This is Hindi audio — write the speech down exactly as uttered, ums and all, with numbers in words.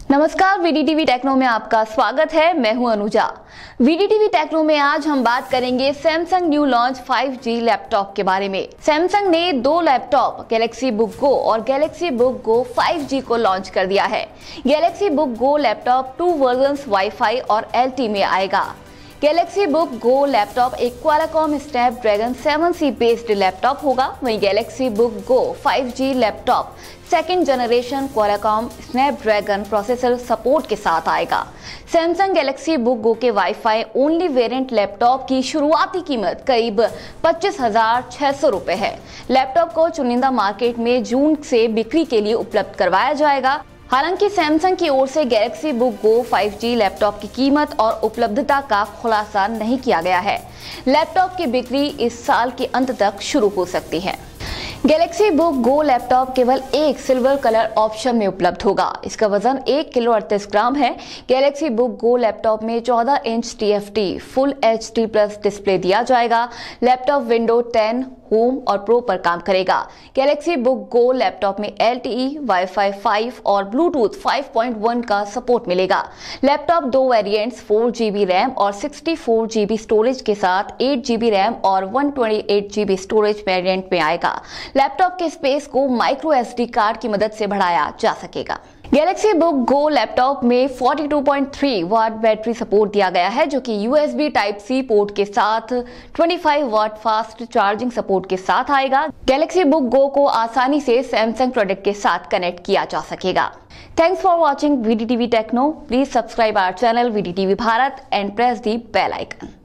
नमस्कार, वीडीटीवी टेक्नो में आपका स्वागत है। मैं हूं अनुजा। वीडीटीवी टेक्नो में आज हम बात करेंगे Samsung new launch five G laptop के बारे में। सैमसंग ने दो लैपटॉप गैलेक्सी बुक गो और Galaxy Book Go five G को लॉन्च कर दिया है। Galaxy Book Go laptop two versions WiFi और एलटी में आएगा। गैलेक्सी बुक गो लैपटॉप एक Qualcomm Snapdragon seven C based laptop होगा। वहीं Galaxy Book Go five G laptop second generation Qualcomm Snapdragon processor support के साथ आएगा। सैमसंग गैलेक्सी बुक गो के वाईफाई ओनली वेरिएंट लैपटॉप की शुरुआती कीमत करीब पच्चीस हजार छह सौ रुपए है। लैपटॉप को चुनिंदा मार्केट में जून से बिक्री के लिए उपलब्ध करवाया जाएगा। हालांकि सैमसंग की ओर से Galaxy Book Go five G laptop की कीमत और उपलब्धता का खुलासा नहीं किया गया है। लैपटॉप की बिक्री इस साल के अंत तक शुरू हो सकती है। गैलेक्सी बुक गो लैपटॉप केवल एक सिल्वर कलर ऑप्शन में उपलब्ध होगा। इसका वजन एक किलो अड़तीस ग्राम है। गैलेक्सी बुक गो लैपटॉप में चौदह inch T F T full H D plus display दिया जाएगा। लैपटॉप विंडो टेन, होम और प्रो पर काम करेगा। गैलेक्सी बुक गो लैपटॉप में L T E, WiFi five और ब्लूटूथ फाइव पॉइंट वन का सपोर्ट मिलेगा। लैपटॉप दो variants four G B RAM और sixty four G B storage के साथ एट जी बी रैम और one twenty eight G B storage variant में आएगा। लैपटॉप के स्पेस को माइक्रो एस डी कार्ड की मदद से बढ़ाया जा सकेगा। गैलेक्सी बुक गो लैपटॉप में बयालीस पॉइंट तीन वाट बैटरी सपोर्ट दिया गया है, जो कि U S B type C port के साथ पच्चीस वाट फास्ट चार्जिंग सपोर्ट के साथ आएगा। गैलेक्सी बुक गो को आसानी से सैमसंग प्रोडक्ट के साथ कनेक्ट किया जा सकेगा। Thanks for watching VDTV techno. Please subscribe our channel VDTV Bharat and press the bell icon.